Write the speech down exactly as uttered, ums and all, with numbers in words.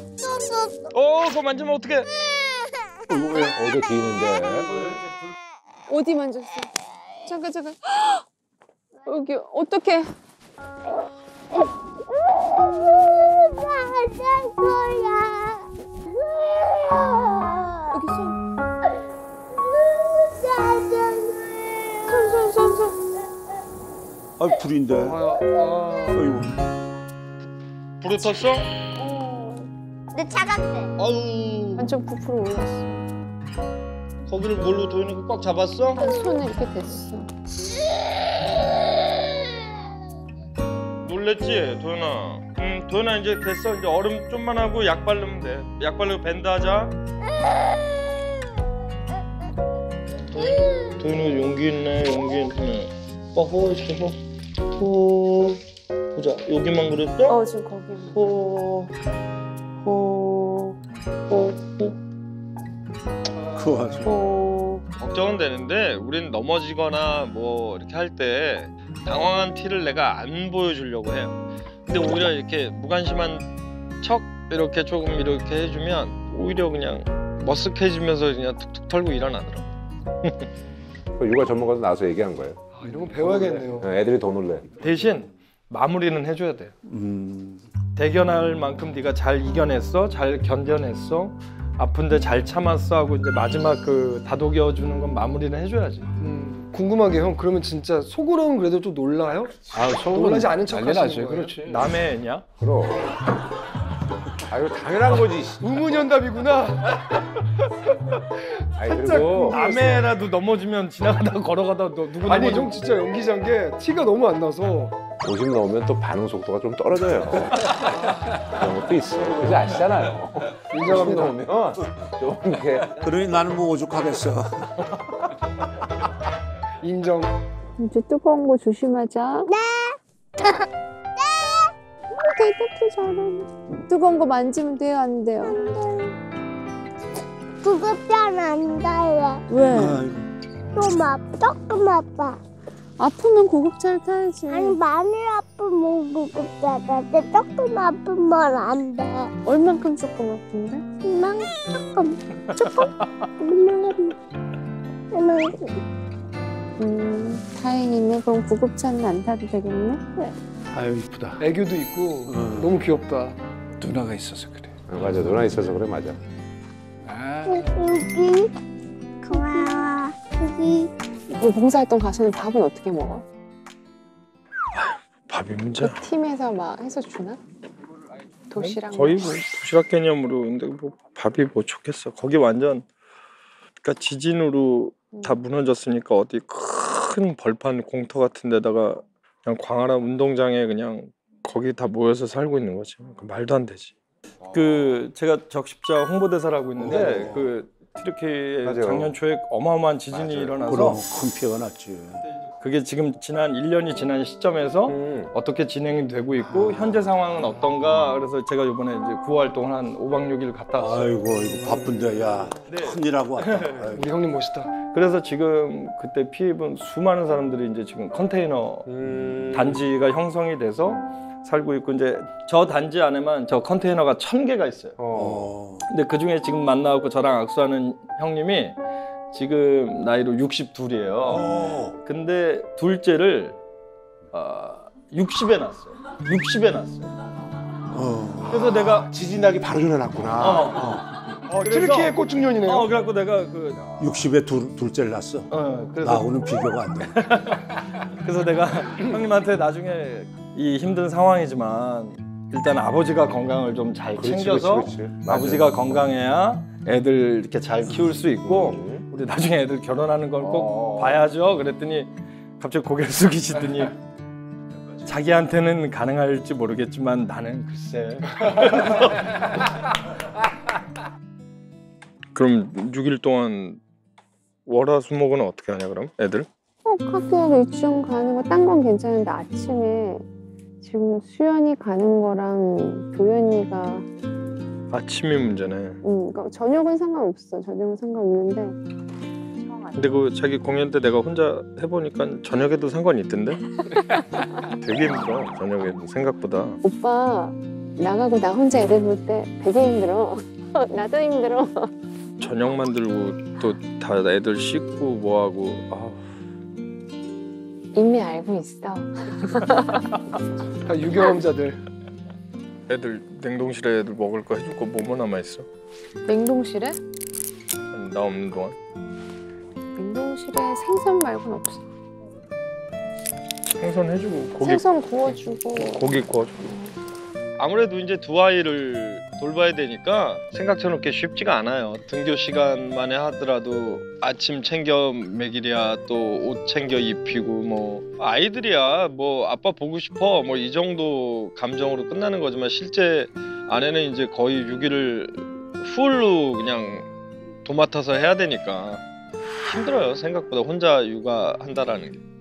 어, 그거 만지면 어떡해? 이거 왜 어디 기는데? 어디 만졌어? 잠깐 잠깐. 여기 어떡해? 여기 손. 손, 손, 손, 손. 아 불인데. 아, 아. 아이고. 불을 탔어? 어. 근데 차갑대. 아유. 완전 부풀어 올랐어. 거기를 뭘로 도현이가 꽉 잡았어? 한 손에 이렇게 됐어. 놀랬지, 도현아? 응, 도현아 이제 됐어. 이제 얼음 좀만 하고 약 바르면 돼. 약 바르고 밴드 하자. 도현, 도현이가 용기 있네, 용기 있네. 어허, 저거. 호. 보자, 여기만 그랬어? 어, 지금 거기만. 호. 호. 호. 호. 그 아주. 어. 걱정은 되는데 우린 넘어지거나 뭐 이렇게 할 때 당황한 티를 내가 안 보여주려고 해요. 근데 오히려 이렇게 무관심한 척 이렇게 조금 이렇게 해주면 오히려 그냥 머쓱해지면서 그냥 툭툭 털고 일어나더라고. 그 육아 전문가도 나와서 얘기한 거예요. 아, 이런 거 배워야겠네요. 애들이 더 놀래. 대신 마무리는 해줘야 돼. 음. 대견할 만큼 네가 잘 이겨냈어, 잘 견뎌냈어, 아픈데 잘 참았어 하고 이제 마지막 그 다독여주는 건 마무리는 해줘야지. 음, 궁금하게 형 그러면 진짜 속으로는 그래도 좀 놀라요? 아, 속으로 놀라지 않은 척 하시는 거예요? 그렇지. 남의 애냐? 그럼. 아 이거 당연한 거지. 의문연답이구나. 아니 그리고 남의 애라도 넘어지면 지나가다가 걸어가다가 너 누구 아니 넘어지면 형 진짜 연기자인 게 티가 너무 안 나서. 오십 넘으면 또 반응 속도가 좀 떨어져요. 그런 것도 있어. 그래서 아시잖아요. 인정합니다. 오십 넘으면 좀 이렇게 그러니 나는 뭐 오죽하겠어. 인정. 이제 뜨거운 거 조심하자. 네. 대답도 잘하네. 뜨거운 거 만지면 돼요, 안 돼요? 구급전 안 가요. 왜? 아이고. 좀 아파. 조금 아파. 아프면 고급차를 타야지. 아니 많이 아프면 구급자인데 조금 아프면 안 돼. 얼만큼 조금 아픈데? 그냥 조금. 조금. 이만큼. 이만큼. 음, 다행이네. 그럼 구급차는 안 타도 되겠네? 아유 이쁘다. 애교도 있고 어. 너무 귀엽다. 누나가 있어서 그래. 맞아 누나 있어서 그래 맞아. 아. 여기. 고마워. 여기. 그 봉사활동 가서는 밥은 어떻게 먹어? 밥이 문제야. 그 팀에서 막 해서 주나? 도시락? 거의 뭐 도시락 개념으로. 근데 뭐 밥이 뭐 좋겠어. 거기 완전 그러니까 지진으로 다 무너졌으니까 어디 큰 벌판 공터 같은 데다가 그냥 광활한 운동장에 그냥 거기 다 모여서 살고 있는 거지. 말도 안 되지. 그 제가 적십자 홍보대사라고 있는데 그 튀르키예 맞아요. 작년 초에 어마어마한 지진이 맞아요. 일어나서 그럼 큰 피해가 났지. 그게 지금 지난 일 년이 지난 시점에서 음. 어떻게 진행이 되고 있고 현재 상황은 어떤가. 그래서 제가 이번에 이제 구호 활동을 한 오 박 육 일 갔다 왔어요. 아이고 이거 바쁜데 야 네. 큰일하고 왔다. 아이고. 우리 형님 멋있다. 그래서 지금 그때 피해 입은 수많은 사람들이 이제 지금 컨테이너 음. 단지가 형성이 돼서 살고 있고 이제 저 단지 안에만 저 컨테이너가 천 개가 있어요. 어. 어. 근데 그 중에 지금 만나고 저랑 악수하는 형님이 지금 나이로 육십이에요. 어. 근데 둘째를 어, 육십에 낳았어요. 육십에 낳았어요. 어. 그래서 내가 지진 나기 바로 전해놨구나. 어, 어, 그래서- 튀르키예 꽃중년이네요. 어 그래갖고 내가 그 육십에 둘 둘째를 낳았어. 어, 그래서 나하고는 비교가 안 돼. 그래서 내가 형님한테 나중에 이 힘든 상황이지만 일단 아버지가 건강을 좀 잘 그렇지, 챙겨서 그렇지, 그렇지. 아버지가 맞아요. 건강해야 애들 이렇게 잘 키울 수 있고 음. 우리 나중에 애들 결혼하는 걸 꼭 어. 봐야죠. 그랬더니 갑자기 고개를 숙이시더니 자기한테는 가능할지 모르겠지만 나는 글쎄. 그럼 육 일 동안 월화수목은 어떻게 하냐 그럼 애들? 꼭 학교에서 유치원 가는 거 딴 건 괜찮은데 아침에 지금 수연이 가는 거랑 도연이가 아침이 문제네. 음, 그러니까 저녁은 상관없어. 저녁은 상관없는데 근데 그 자기 공연 때 내가 혼자 해보니까 저녁에도 상관이 있던데? 되게 힘들어 저녁에도 생각보다. 오빠 나가고 나 혼자 애들 볼 때 되게 힘들어. 나도 힘들어. 저녁 만들고 또 다 애들 씻고 뭐하고 아, 이미 알고 있어. 다 유경험자들. 애들 냉동실에 애들 먹을 거 해줄 거 뭐뭐 남아있어? 냉동실에? 아니, 나 없는 동안 냉동실에 생선 말고는 없어. 생선 해주고 고기 생선 구워주고. 고기 구워주고. 아무래도 이제 두 아이를 돌봐야 되니까 생각처럼 그렇게 쉽지가 않아요. 등교 시간만에 하더라도 아침 챙겨 먹이랴 또 옷 챙겨 입히고 뭐 아이들이야 뭐 아빠 보고 싶어 뭐 이 정도 감정으로 끝나는 거지만 실제 아내는 이제 거의 육 일을 풀로 그냥 도맡아서 해야 되니까 힘들어요. 생각보다 혼자 육아한다라는 게.